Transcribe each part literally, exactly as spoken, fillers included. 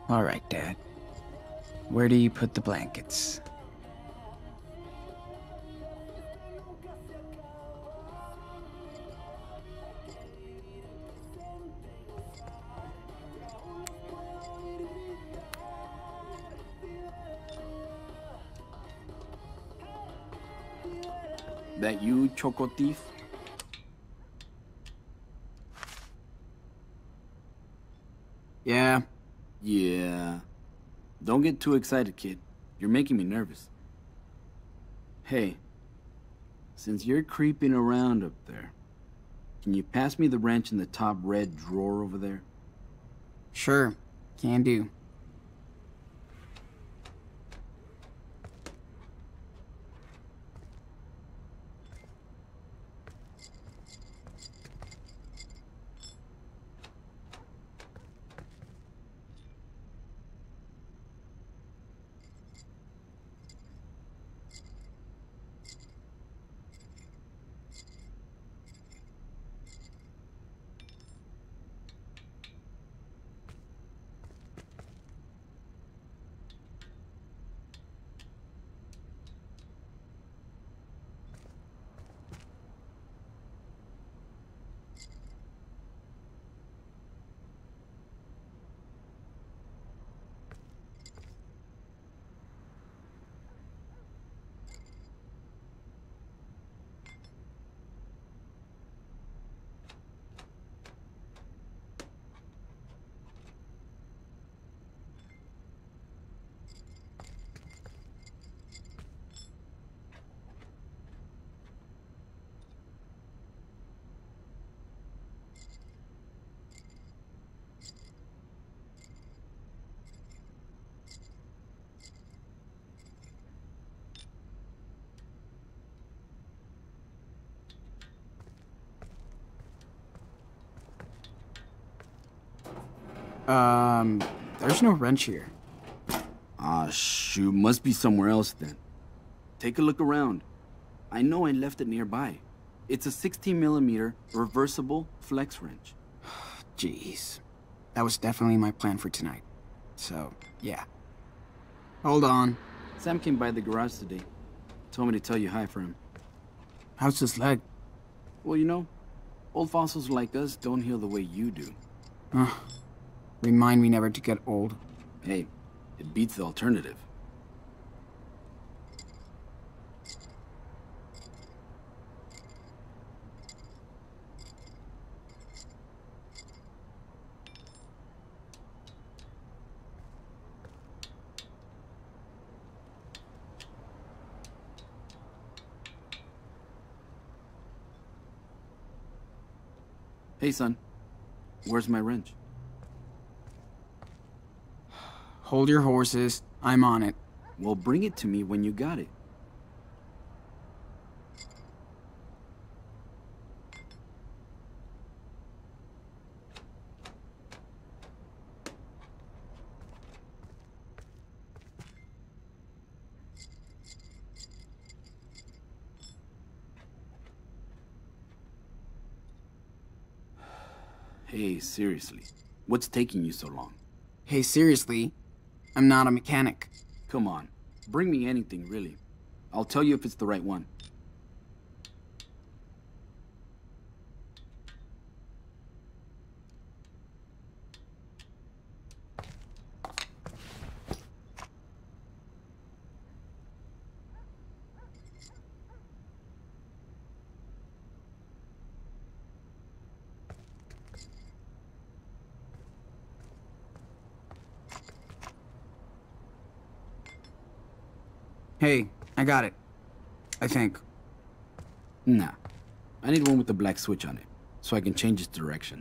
All right, Dad. Where do you put the blankets? That you, Choco Thief? Yeah. Yeah. Don't get too excited, kid. You're making me nervous. Hey, since you're creeping around up there, can you pass me the wrench in the top red drawer over there? Sure. Can do. Um, there's no wrench here. Ah, shoot. Must be somewhere else then. Take a look around. I know I left it nearby. It's a sixteen millimeter reversible flex wrench. Jeez. That was definitely my plan for tonight. So, yeah. Hold on. Sam came by the garage today. Told me to tell you hi for him. How's his leg? Well, you know, old fossils like us don't heal the way you do. Uh, remind me never to get old. Hey, it beats the alternative. Hey, son. Where's my wrench? Hold your horses. I'm on it. Well, bring it to me when you got it. Hey, seriously. What's taking you so long? Hey, seriously? I'm not a mechanic. Come on. Bring me anything, really. I'll tell you if it's the right one. Hey, I got it. I think. Nah. I need one with the black switch on it, so I can change its direction.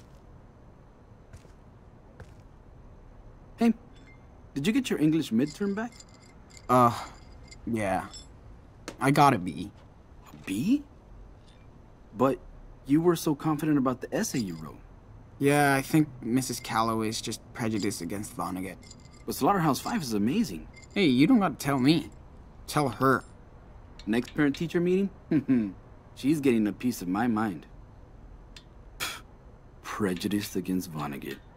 Hey, did you get your English midterm back? Uh, yeah. I got a B. A B? But you were so confident about the essay you wrote. Yeah, I think Missus Calloway is just prejudiced against Vonnegut. But Slaughterhouse Five is amazing. Hey, you don't gotta tell me. Tell her. Next parent-teacher meeting? She's getting a piece of my mind. Pfft, prejudiced against Vonnegut.